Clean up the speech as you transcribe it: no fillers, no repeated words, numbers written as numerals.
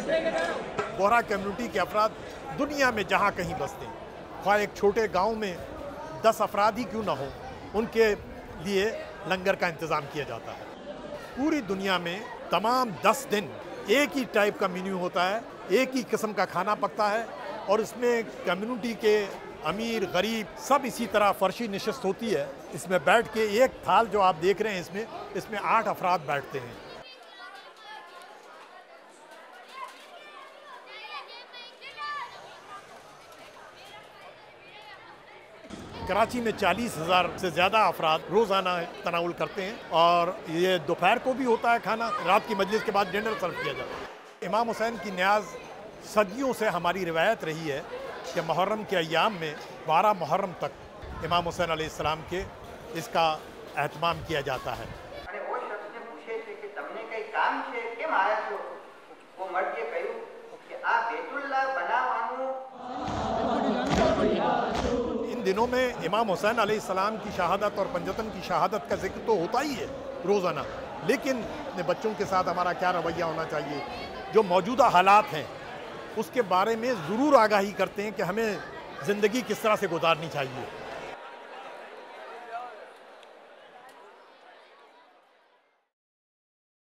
Bohra community के अफराद दुनिया में जहाँ कहीं बसते हैं, ख्वाह एक छोटे गांव में 10 अफराद ही क्यों ना हो, उनके लिए लंगर का इंतज़ाम किया जाता है। पूरी दुनिया में तमाम 10 दिन एक ही टाइप का मेन्यू होता है, एक ही किस्म का खाना पकता है और इसमें कम्युनिटी के अमीर गरीब सब इसी तरह फर्शी नशिस्त होती है। इसमें बैठ के एक थाल जो आप देख रहे हैं इसमें 8 अफराद बैठते हैं। कराची में 40,000 से ज़्यादा अफराद रोज़ाना तनाउल करते हैं और ये दोपहर को भी होता है खाना, रात की मजलिस के बाद डिनर सर्व किया जाता है। इमाम हुसैन की न्याज़ सदियों से हमारी रिवायत रही है कि मुहर्रम के अय्याम में 12 मुहर्रम तक इमाम हुसैन अलैहिस्सलाम के इसका एहतमाम किया जाता है। वो शख्स ने पूछे थे कि तुमने कई काम से केम आया छो? वो मर्द ये कहू कि आ बैतुल्लाह बनावानु। इन दिनों में इमाम हुसैन अलैहिस्सलाम की शहादत और पंजतन की शहादत का जिक्र तो होता ही है रोज़ाना, लेकिन अपने बच्चों के साथ हमारा क्या रवैया होना चाहिए, जो मौजूदा हालात हैं उसके बारे में ज़रूर आगाही करते हैं कि हमें ज़िंदगी किस तरह से गुजारनी चाहिए।